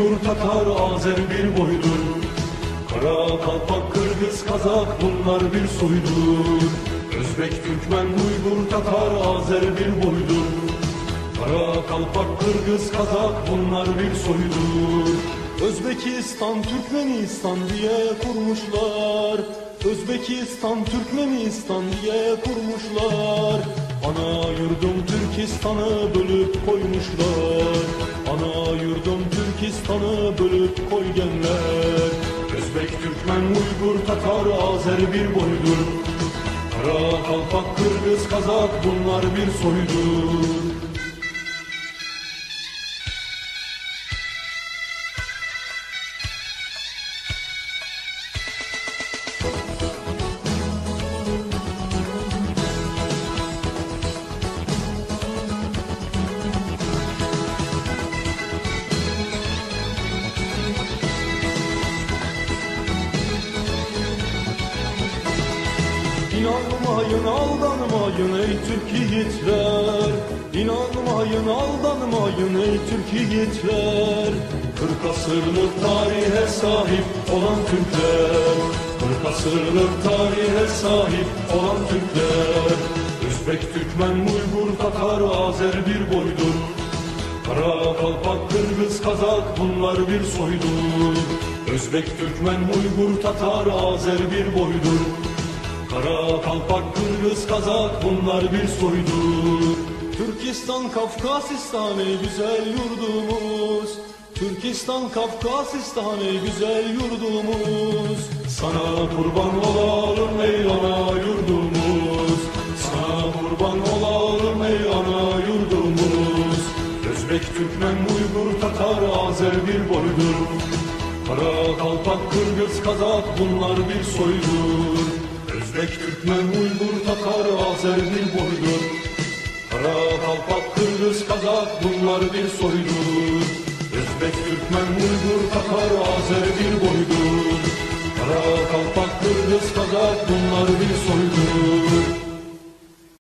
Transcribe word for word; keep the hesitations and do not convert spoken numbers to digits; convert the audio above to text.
Uygur, Tatar, Azer bir boydur. Kara, Kalpak, Kırgız, Kazak bunlar bir soydur. Özbek, Türkmen, Uygur, Tatar, Azer bir boydur. Kara, Kalpak, Kırgız, Kazak bunlar bir soydur. Özbekistan, Türkmenistan diye kurmuşlar. Özbekistan, Türkmenistan diye kurmuşlar. Ana yurdum Türkistan'ı bölüp koymuşlar. Ana yurdum Türkistan'ı bölüp koygenler. Özbek, Türkmen, Uygur, Tatar, Azer bir boydur. Kara, Kalpak, Kırgız, Kazak bunlar bir soydur. İnanmayın, aldanmayın ey Türk yiğitler. İnanmayın, aldanmayın ey Türk yiğitler. Kırk asırlık tarihe sahip olan Türkler. Kırk asırlık tarihe sahip olan Türkler. Özbek, Türkmen, Uygur, Tatar, Azer bir boydur. Kara, Kalpak, Kırgız, Kazak bunlar bir soydur. Özbek, Türkmen, Uygur, Tatar, Azer bir boydur. Kara, Kalpak, Kırgız, Kazak bunlar bir soydur. Türkistan, Kafkasistan ey güzel yurdumuz. Türkistan, Kafkasistan ey güzel yurdumuz. Sana kurban olalım ey ana yurdumuz. Sana kurban olalım ey ana yurdumuz. Özbek, Türkmen, Uygur, Tatar, Azer bir boydur. Kara, Kalpak, Kırgız, Kazak bunlar bir soydur. Özbek, Türkmen, Uygur, Tatar, Azer bir boydur. Kara, Kalpak, Kırgız, Kazak bunlar bir soydur. Özbek, Türkmen, Uygur, Tatar, Azer bir boydur. Kara, Kalpak, Kırgız, Kazak bunlar bir soydur.